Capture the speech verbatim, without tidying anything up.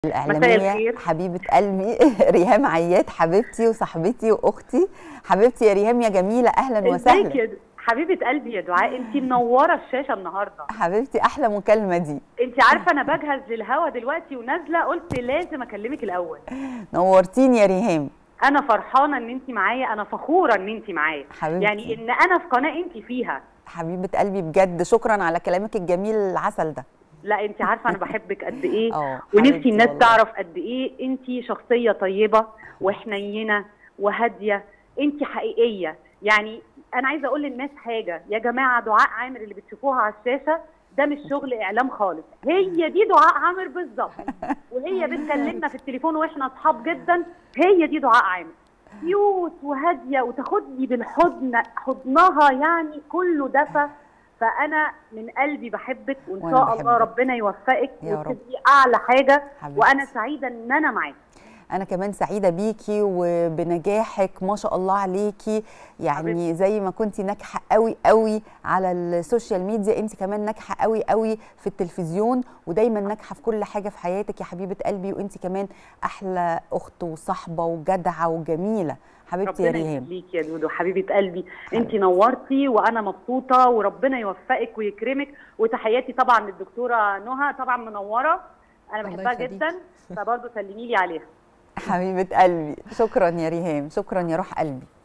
الإعلامية حبيبة قلبي ريهام عياد، حبيبتي وصاحبتي واختي. حبيبتي يا ريهام يا جميلة، اهلا وسهلا. ازيك يا حبيبه قلبي يا دعاء؟ انت منوره الشاشه النهارده. حبيبتي احلى مكالمه دي. انت عارفه انا بجهز للهوا دلوقتي ونازله، قلت لازم اكلمك الاول. نورتيني يا ريهام. انا فرحانه ان انت معايا، انا فخوره ان انت معايا، يعني ان انا في قناه انت فيها. حبيبه قلبي بجد، شكرا على كلامك الجميل العسل ده. لا انت عارفه انا بحبك قد ايه، ونفسي الناس والله تعرف قد ايه انت شخصيه طيبه وحنينه وهاديه، انت حقيقيه. يعني انا عايزه اقول للناس حاجه يا جماعه، دعاء عامر اللي بتشوفوها على الشاشه ده مش شغل اعلام خالص، هي دي دعاء عامر بالظبط. وهي بتكلمنا في التليفون واحنا اصحاب جدا، هي دي دعاء عامر، كيوت وهاديه وتاخدني بالحضن، حضنها يعني كله دفى. فانا من قلبي بحبك، وان شاء الله ربنا يوفقك وتبقي اعلى حاجه حبيبتي. وانا سعيده ان انا معاكي. أنا كمان سعيدة بيكي وبنجاحك ما شاء الله عليكي، يعني حبيبتي. زي ما كنتي ناجحة قوي قوي على السوشيال ميديا، انت كمان ناجحة قوي قوي في التلفزيون، ودايما ناجحة في كل حاجة في حياتك يا حبيبة قلبي. وانت كمان أحلى أخت وصاحبة وجدعة وجميلة حبيبتي يا ريهام. ربنا يخليكي يا دودو حبيبة قلبي، انت نورتي وانا مبسوطة، وربنا يوفقك ويكرمك. وتحياتي طبعا للدكتورة نهى، طبعا منورة، انا بحبها جدا، فبرضه سلمي لي عليها حبيبة قلبي. شكرا يا ريهام، شكرا يا روح قلبي.